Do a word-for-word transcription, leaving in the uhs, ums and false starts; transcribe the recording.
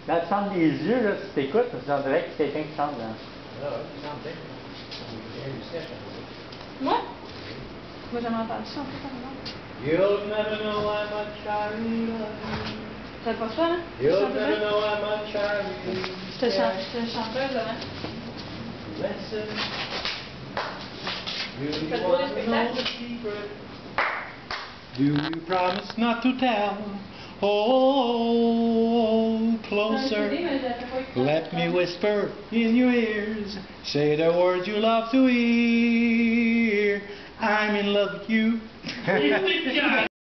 Dans le centre des yeux, là, si t'écoutes, on dirait que c'est quelqu'un qui chante là. Ah ouais, tu chantes bien. Moi? Moi, j'en ai entendu chanter par exemple. You'll never know how much I love you. Ça te passe pas, hein? You'll never know how much I really Je te chante, je te chanteuse, hein? Listen. Do you Faites beau want les to know the spectacles? secret? Do you promise not to tell? Oh, closer. Let me whisper in your ears. Say the words you love to hear. I'm in love with you.